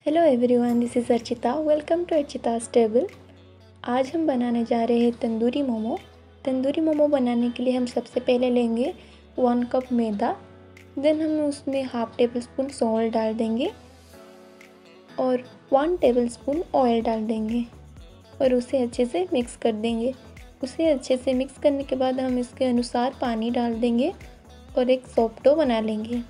Hello everyone, this is Archita. Welcome to Archita's table. आज हम बनाने जा रहे हैं तंदूरी मोमो। तंदूरी मोमो बनाने के लिए हम सबसे पहले लेंगे 1 कप मैदा। देन हम उसमें हाफ टेबल स्पून सॉल्ट डाल देंगे और 1 टेबल स्पून ऑयल डाल देंगे और उसे अच्छे से मिक्स कर देंगे। उसे अच्छे से मिक्स करने के बाद हम इसके अनुसार पानी डाल देंगे और एक सॉफ्ट डो बना लेंगे।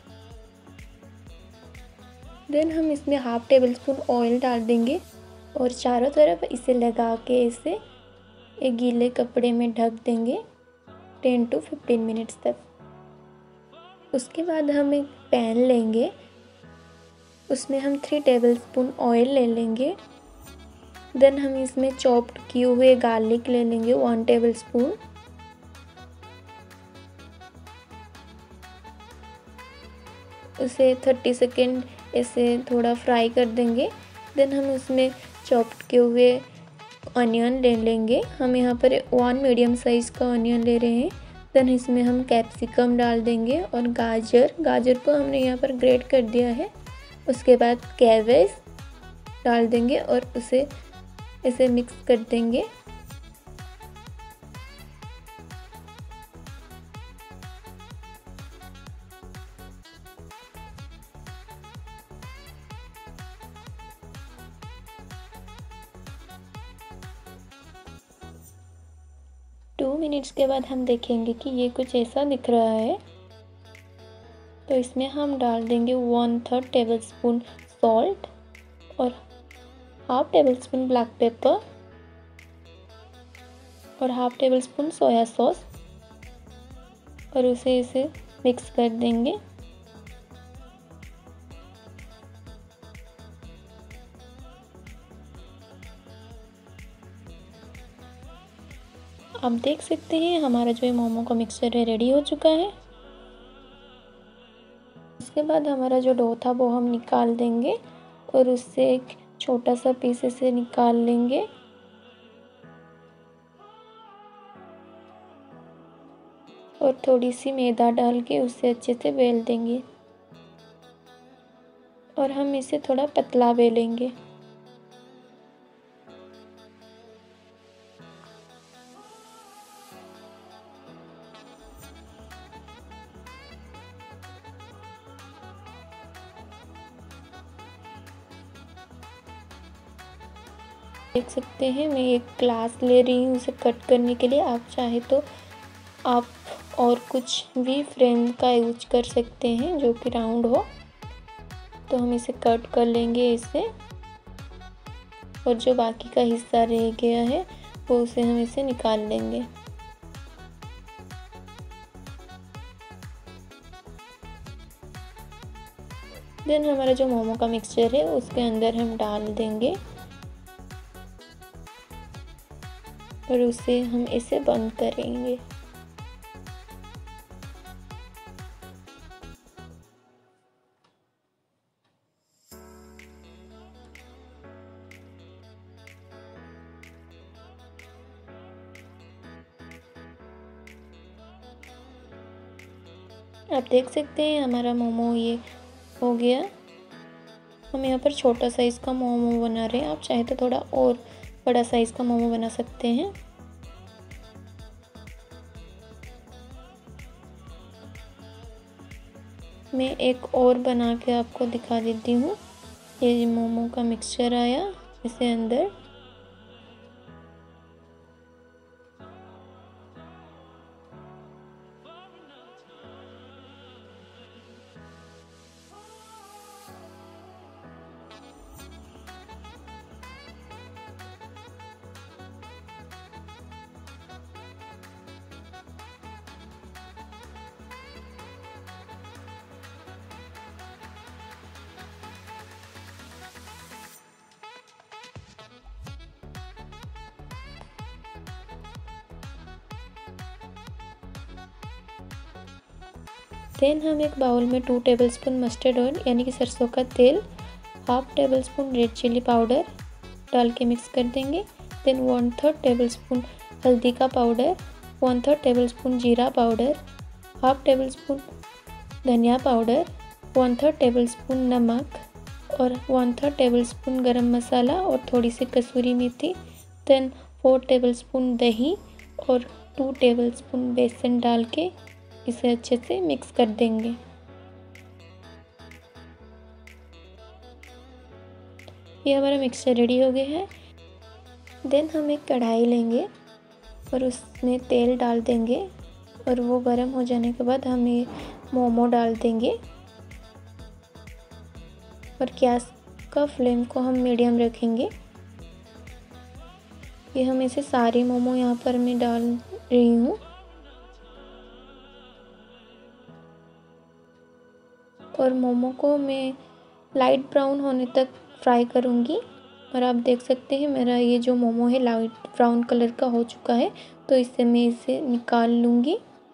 देन हम इसमें हाफ टेबल स्पून ऑयल डाल देंगे और चारों तरफ इसे लगा के इसे एक गीले कपड़े में ढक देंगे 10 to 15 मिनट्स तक। उसके बाद हम एक पैन लेंगे, उसमें हम 3 टेबल स्पून ऑयल ले लेंगे। देन हम इसमें चॉप्ड किए हुए गार्लिक ले लेंगे 1 टेबल स्पून। उसे 30 सेकेंड ऐसे थोड़ा फ्राई कर देंगे। देन हम उसमें चॉप्ड किए हुए अनियन ले लेंगे। हम यहाँ पर 1 मीडियम साइज़ का अनियन ले रहे हैं। देन इसमें हम कैप्सिकम डाल देंगे और गाजर को हमने यहाँ पर ग्रेट कर दिया है। उसके बाद कैबेज डाल देंगे और उसे ऐसे मिक्स कर देंगे। टू मिनट्स के बाद हम देखेंगे कि ये कुछ ऐसा दिख रहा है, तो इसमें हम डाल देंगे 1/3 टेबल स्पून सॉल्ट और half tablespoon black pepper और half tablespoon soya sauce और उसे इसे मिक्स कर देंगे। आप देख सकते हैं हमारा जो मोमो का मिक्सचर है रेडी हो चुका है। उसके बाद हमारा जो डो था वो हम निकाल देंगे और उससे एक छोटा सा पीस से निकाल लेंगे। और थोड़ी सी मैदा डाल के उसे अच्छे से बेल देंगे और हम इसे थोड़ा पतला बेलेंगे। देख सकते हैं मैं एक ग्लास ले रही हूँ उसे कट करने के लिए। आप चाहे तो आप और कुछ भी फ्रेम का यूज कर सकते हैं जो कि राउंड हो। तो हम इसे कट कर लेंगे इसे, और जो बाकी का हिस्सा रह गया है वो उसे हम इसे निकाल लेंगे। देन हमारा जो मोमो का मिक्सचर है उसके अंदर हम डाल देंगे और उसे हम इसे बंद करेंगे। आप देख सकते हैं हमारा मोमो ये हो गया। हम यहाँ पर छोटा साइज़ का मोमो बना रहे हैं, आप चाहे तो थोड़ा और बड़ा साइज़ का मोमो बना सकते हैं। मैं एक और बना के आपको दिखा देती हूँ। ये मोमो का मिक्सचर आया इसे अंदर, देन हम एक बाउल में 2 टेबल स्पून मस्टर्ड ऑयल यानी कि सरसों का तेल, half tablespoon red chilli powder डाल के मिक्स कर देंगे। देन 1/3 टेबल स्पून हल्दी का पाउडर, 1/3 टेबल स्पून जीरा पाउडर, हाफ टेबल स्पून धनिया पाउडर, 1/3 टेबल स्पून नमक और 1/3 टेबलस्पून गरम मसाला और थोड़ी सी कसूरी मेथी, देन 4 टेबलस्पून दही और 2 टेबलस्पून बेसन डाल के इसे अच्छे से मिक्स कर देंगे। ये हमारा मिक्सचर रेडी हो गया है। देन हम एक कढ़ाई लेंगे और उसमें तेल डाल देंगे और वो गर्म हो जाने के बाद हम ये मोमो डाल देंगे और गैस का फ्लेम को हम मीडियम रखेंगे। ये हम ऐसे सारे मोमो यहाँ पर मैं डाल रही हूँ और मोमो को मैं लाइट ब्राउन होने तक फ्राई करूँगी। और आप देख सकते हैं मेरा ये जो मोमो है लाइट ब्राउन कलर का हो चुका है, तो इससे मैं इसे निकाल लूँगी।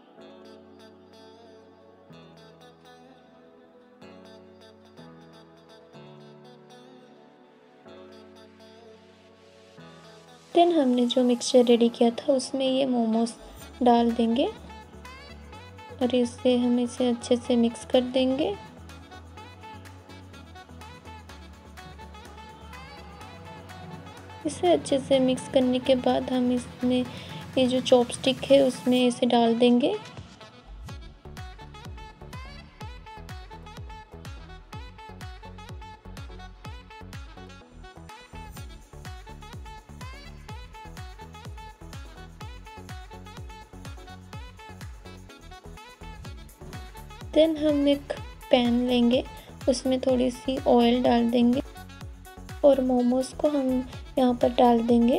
देन हमने जो मिक्सचर रेडी किया था उसमें ये मोमोज डाल देंगे और इससे हम इसे अच्छे से मिक्स कर देंगे। इसे अच्छे से मिक्स करने के बाद हम इसमें ये जो चॉपस्टिक है उसमें इसे डाल देंगे। देन हम एक पैन लेंगे, उसमें थोड़ी सी ऑयल डाल देंगे और मोमोज को हम यहाँ पर डाल देंगे।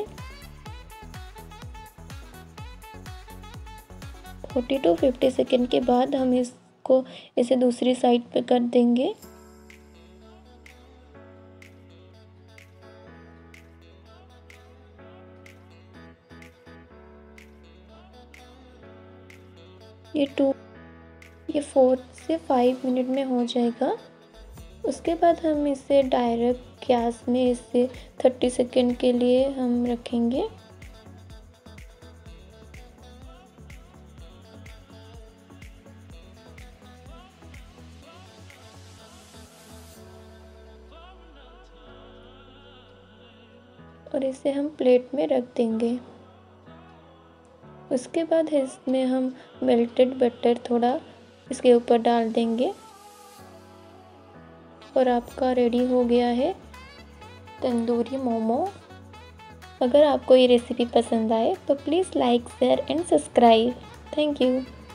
40 to 50 सेकेंड के बाद हम इसको इसे दूसरी साइड पे कर देंगे। ये 4 से 5 मिनट में हो जाएगा। उसके बाद हम इसे डायरेक्ट गैस में इसे 30 सेकेंड के लिए हम रखेंगे। और इसे हम प्लेट में रख देंगे। उसके बाद इसमें हम मेल्टेड बटर थोड़ा इसके ऊपर डाल देंगे और आपका रेडी हो गया है तंदूरी मोमो। अगर आपको ये रेसिपी पसंद आए तो please like, share and subscribe. Thank you.